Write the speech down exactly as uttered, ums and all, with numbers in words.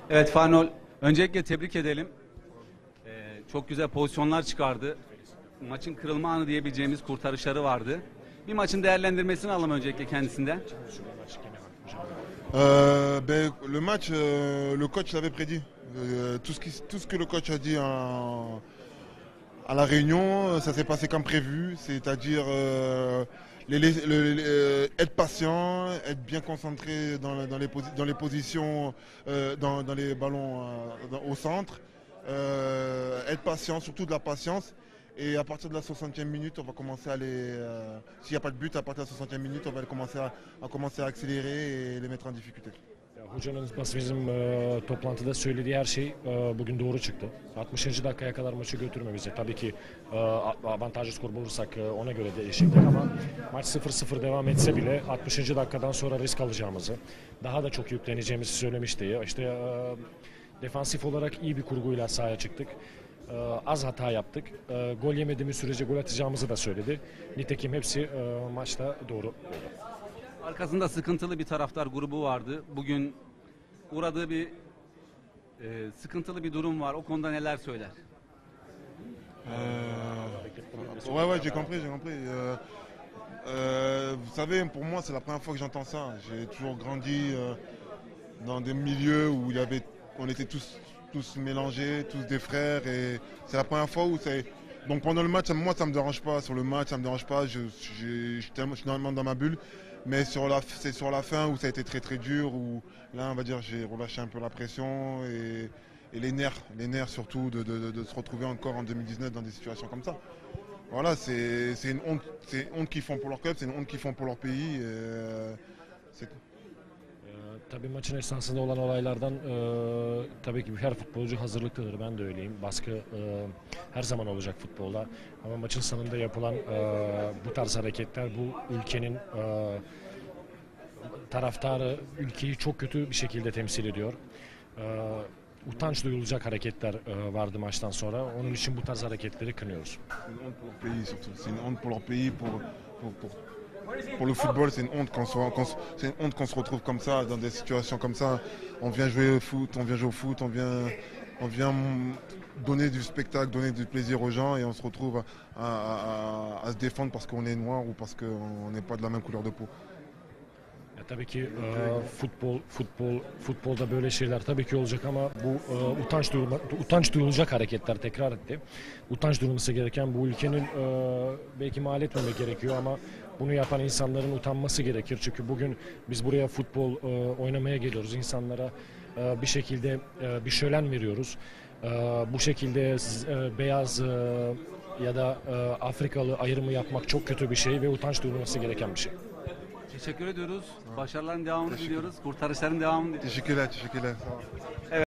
Evet Farnol, öncelikle tebrik edelim. Ee, çok güzel pozisyonlar çıkardı. Maçın kırılma anı diyebileceğimiz kurtarışları vardı. Bir maçın değerlendirmesini alalım öncelikle kendisinden. Euh, ben, le match, euh, le coach l'avait prédit. Euh, tout, ce qui- tout ce que le coach a dit en- à la réunion, ça s'est passé comme prévu, c'est-à-dire euh, les- les- le- les- euh, être patient, être bien concentré dans, la- dans les, posi- dans les positions, euh, dans, dans les ballons euh, dans- au centre, euh, être patient, surtout de la patience. Et à partir de la soixantième minute, on va commencer à les. euh, S'il n'y a pas de but, à partir de la soixantième minute, on va commencer à, à commencer à accélérer et les mettre en difficulté. Ya, hocanın bizim e, toplantıda söylediği her şey e, bugün doğru çıktı. altmışıncı dakikaya kadar maçı götürmemizi. Tabii ki e, avantajlı skor bulursak e, ona göre değişiklik ama maç sıfır sıfır devam etse bile altmışıncı dakikadan sonra risk alacağımızı, daha da çok yükleneceğimizi söylemişti. İşte e, defansif olarak iyi bir kurguyla sahaya çıktık. E, az hata yaptık. E, gol yemediğimiz sürece gol atacağımızı da söyledi. Nitekim hepsi e, maçta doğru. Arkasında sıkıntılı bir taraftar grubu vardı. Bugün uğradığı bir e, sıkıntılı bir durum var. O konuda neler söyler? Euh, ouais, ouais, j'ai compris, j'ai compris. Euh, euh, vous savez, pour moi, c'est la première fois que j'entends ça. J'ai toujours grandi euh, dans des milieux où il y avait, on était tous, tous mélangés, tous des frères, et c'est la première fois où c'est. Donc pendant le match, moi, ça me dérange pas. Sur le match, ça me dérange pas. Je, j'ai- je suis tellement- je suis tellement dans ma bulle. Mais sur la, c'est sur la fin où ça a été très très dur, où là, on va dire, j'ai relâché un peu la pression et, et les nerfs, les nerfs surtout de, de- de- de se retrouver encore en deux mille dix-neuf dans des situations comme ça. Voilà, c'est c'est une honte, c'est une honte qu'ils font pour leur club, c'est une honte qu'ils font pour leur pays. et, euh, c'est tout. Ee, tabii maçın esnasında olan olaylardan e, tabii ki her futbolcu hazırlıklıdır. Ben de öyleyim. Baskı e, her zaman olacak futbolda. Ama maçın sonunda yapılan e, bu tarz hareketler bu ülkenin e, taraftarı, ülkeyi çok kötü bir şekilde temsil ediyor. E, utanç duyulacak hareketler e, vardı maçtan sonra. Onun için bu tarz hareketleri kınıyoruz. C'est une honte pour leur pays surtout. C'est une honte pour leur pays, pour, pour, pour, pour le football. C'est une honte qu'on se, qu'on se- c'est une honte qu'on se retrouve comme ça, dans des situations comme ça. On vient jouer au foot, on vient jouer au foot, on vient, on vient donner du spectacle, donner du plaisir aux gens et on se retrouve à, à- à- à se défendre parce qu'on est noir ou parce qu'on n'est pas de la même couleur de peau. Ya tabii ki e, futbol futbol futbolda böyle şeyler tabii ki olacak ama bu e, utanç duyulma, utanç duyulacak hareketler tekrar etti. Utanç duyulması gereken bu ülkenin e, belki mal etmemek gerekiyor ama bunu yapan insanların utanması gerekir. Çünkü bugün biz buraya futbol e, oynamaya geliyoruz. İnsanlara e, bir şekilde e, bir şölen veriyoruz. E, bu şekilde e, beyaz e, ya da e, Afrikalı ayrımı yapmak çok kötü bir şey ve utanç duyulması gereken bir şey. Teşekkür ediyoruz. Başarıların devamını diliyoruz. Kurtarışların devamını diliyoruz. Teşekkürler, teşekkürler.